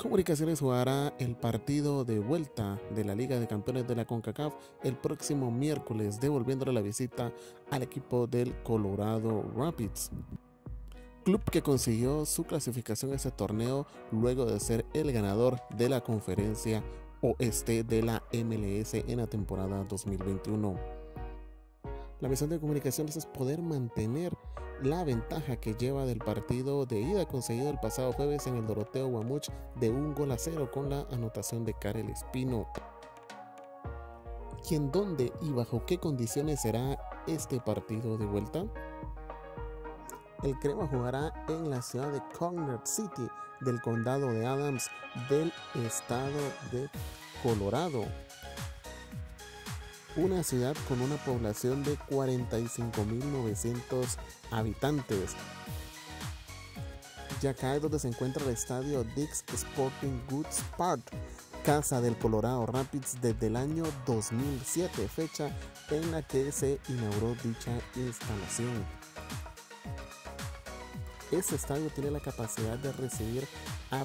Comunicaciones jugará el partido de vuelta de la Liga de Campeones de la CONCACAF el próximo miércoles, devolviéndole la visita al equipo del Colorado Rapids, club que consiguió su clasificación a este torneo luego de ser el ganador de la conferencia oeste de la MLS en la temporada 2021. La misión de Comunicaciones es poder mantener la ventaja que lleva del partido de ida conseguido el pasado jueves en el Doroteo Guamuch de 1-0 con la anotación de Karel Espino. ¿Y en dónde y bajo qué condiciones será este partido de vuelta? El Crema jugará en la ciudad de Cognac City del condado de Adams del estado de Colorado, una ciudad con una población de 45.900 habitantes. Y acá es donde se encuentra el estadio Dick's Sporting Goods Park, casa del Colorado Rapids desde el año 2007, fecha en la que se inauguró dicha instalación. Este estadio tiene la capacidad de recibir a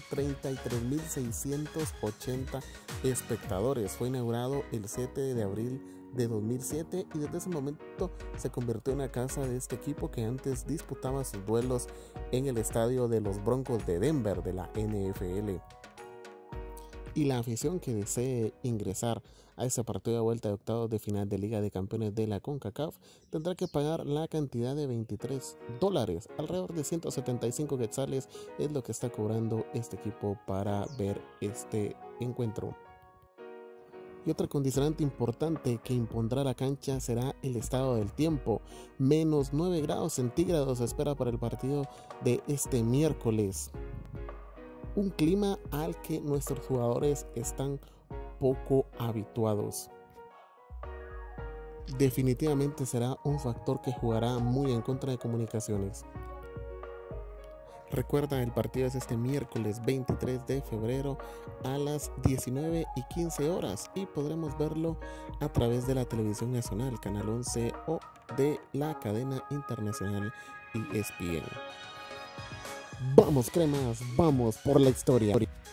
33.680 espectadores. Fue inaugurado el 7 de abril de 2007 y desde ese momento se convirtió en la casa de este equipo que antes disputaba sus duelos en el estadio de los Broncos de Denver de la NFL. Y la afición que desee ingresar a este partido de vuelta de octavos de final de Liga de Campeones de la CONCACAF tendrá que pagar la cantidad de $23, alrededor de 175 quetzales es lo que está cobrando este equipo para ver este encuentro. Y otra condicionante importante que impondrá la cancha será el estado del tiempo. Menos 9 grados centígrados se espera para el partido de este miércoles. Un clima al que nuestros jugadores están poco habituados. Definitivamente será un factor que jugará muy en contra de Comunicaciones. Recuerda, el partido es este miércoles 23 de febrero a las 19:15 horas y podremos verlo a través de la televisión nacional, Canal 11 o de la cadena internacional ESPN. Vamos cremas, vamos por la historia.